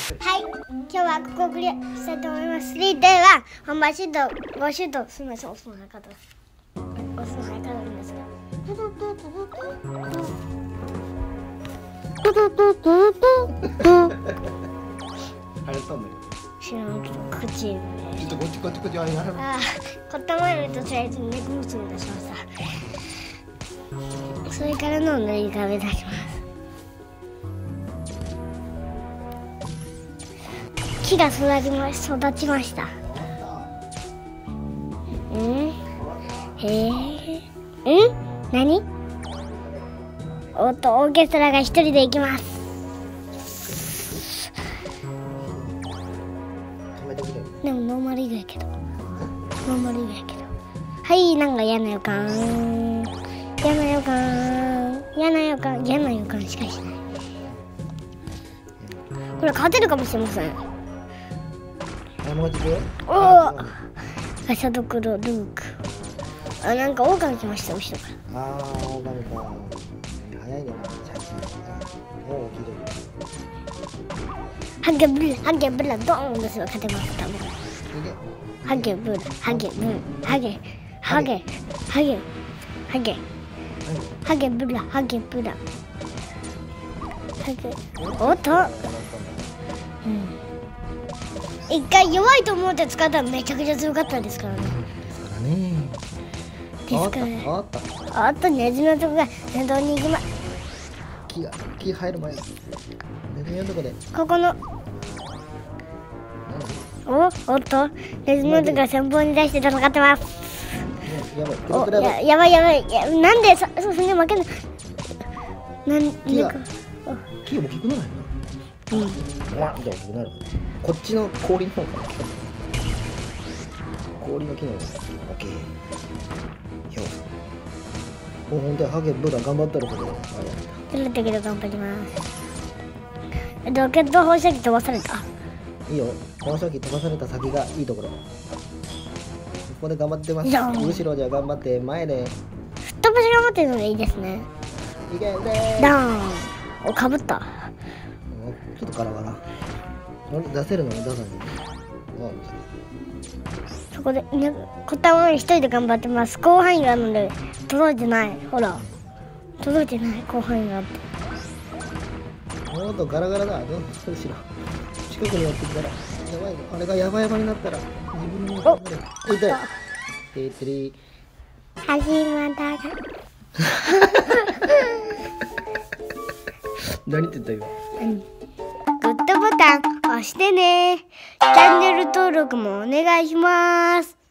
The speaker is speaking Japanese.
はい、今日はここクリアしたいと思います。3、2、1、本番シュート、5シュート、すみません、押すの早かったです。押すの早かったんですが。 あれそうね。 知らんけど、口上。 ちょっとこっちこっちこっち、あれやる。 ああ、こったまるととりあえず猫結び出しました。それからの塗り壁出します。木が育ちました。何？おっと、オーケストラが一人で行きます。でもノーマル以外やけど。はい、なんか嫌な予感しかしない。これ勝てるかもしれません。おお、ガシャドクロルーク。あ、なんか狼来ました、後ろから。 ああ、狼か。早いね。もう起きる。 ハゲブラドーンですよ、勝てます多分。ハゲブラ。おっと、一回弱いと思って使ったらめちゃくちゃ強かったですからね。あっと、ネズミのとこが先頭に行きます。 木入る前。ネズミのとこで。 ここの。おっと、ネズミのとこが先方に出して戦ってます。やばい。なんでそんな負けない。 木も大きくなるな。じゃあ大きくなる。こっちの氷の方かな。氷の木の方が OK。もう本当にハゲブラ頑張ったることで。 ずれたけど頑張ります。ロケット放射器飛ばされた。 いいよ。放射器飛ばされた先がいいところ。ここで頑張ってます。後ろじゃ頑張って、前で。 吹っ飛ばし頑張ってるのがいいですね。 いけでダーン。お、かぶった。 ちょっとガラガラ。出せるのに出さない。 そこでね、こったまま一人で頑張ってます。広範囲があるので届いてない。ほら、届いてない。広範囲があって。 もっとガラガラだ。どうしろ。近くにやってきたらやばいぞ。あれがヤバになったら自分の痛い。てり。 始まったが。 何って言った今。 グッドボタン押してね。チャンネル登録もお願いします。